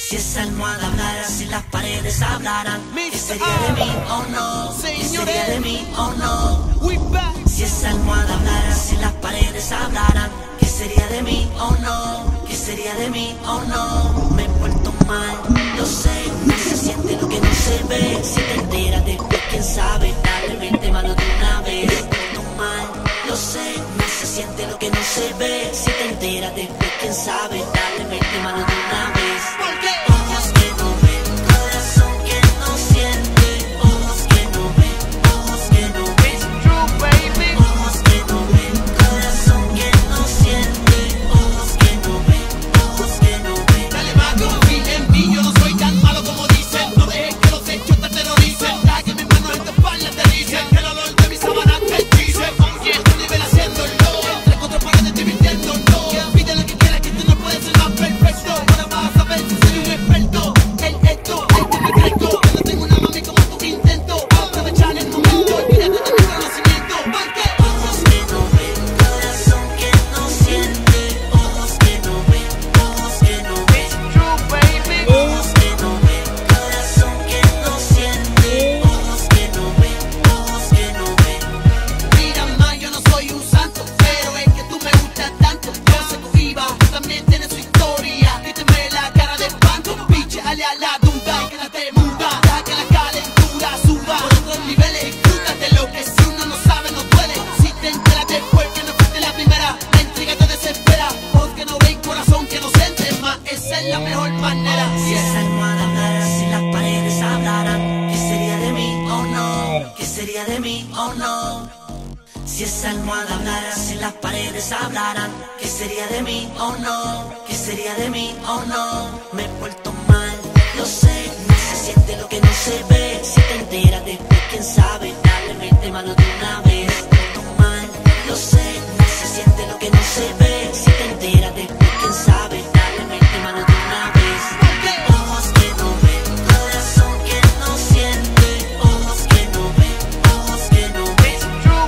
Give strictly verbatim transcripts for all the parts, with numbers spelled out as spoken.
Si esa almohada hablara, si las paredes hablaran, ¿qué sería de mí o no? ¿Qué sería de mí o no? Si esa almohada hablara, si las paredes hablaran, ¿qué sería de mí o no? ¿Qué sería de mí o no? Me he vuelto mal, lo sé, no se siente lo que no se ve. Si te enteras después, quién sabe, dale, vente malo de una vez. Me he vuelto mal, lo sé, no se siente lo que no se ve. Si te enteras después, quién sabe, dale, vente malo de una vez. Ojos que no ven, corazón que no siente. Ojos que no ven, ojos que no ven. Ojos que no ven, corazón que no siente. Ojos que no ven, ojos que no ven. Dale más, no confíes en mí, yo no soy tan malo como dicen. No dejes que los hechos te terroricen. Deja que mis manos en tu espalda te dicen. El olor de mis sábanas te dice. Oye, tu nivel haciéndolo. Entre cuatro paredes divirtiéndolo. Pide lo que quieras, que tú no puedes ser más perfecto. Ahora vas a ver si soy un experto. El esto, el que me crezco. Yo no tengo una mami como tú intento. Aprovechar el momento, olvídate de mi conocimiento. Porque Ojos que no ven, corazón que no siente. Ojos que no ven, ojos que no ven. Ojos que no ven, corazón que no siente. Ojos que no ven, ojos que no ven. mira más, yo no soy un santo, pero es que tú me gustas tanto. Yo sé que iba, también tiene su historia. Quíteme la cara de espanto, piche, ale a la duda y quédate muda. Deja que la calentura suba por otros niveles. Disfrútate lo que si uno no sabe no duele. Si te enteras después que no fuiste la primera, la intriga te desespera. Ojos que no ven, corazón que no siente más. Esa es la mejor manera. Si esa almohada hablara, si las paredes hablaran, ¿qué sería de mí o no? ¿Qué sería de mí o no? Si esa almohada hablara, si las paredes hablaran, ¿qué sería de mí o no? ¿Qué sería de mí o no? Me he vuelto mal, lo sé, no se siente lo que no se ve. Si te enteras después, quién sabe, dale, vente malo de una vez. Me he vuelto mal, lo sé, no se siente lo que no se ve. Si te enteras después, quién sabe, dale, vente malo de una vez. Ojos que no ven, corazón que no siente. Ojos que no ven, ojos que no ven.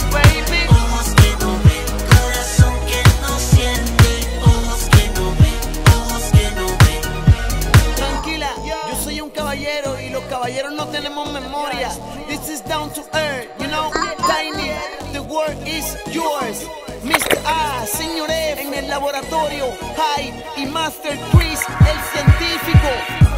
Ojos que no ven, corazón que no siente. Ojos que no ven, ojos que no ven. Tranquila, yo soy un caballero y los caballeros no tenemos memoria. This is down to earth, you know, Tiny, the world is yours. mister A, señor F, en el laboratorio, Hype y Master Chris, el científico.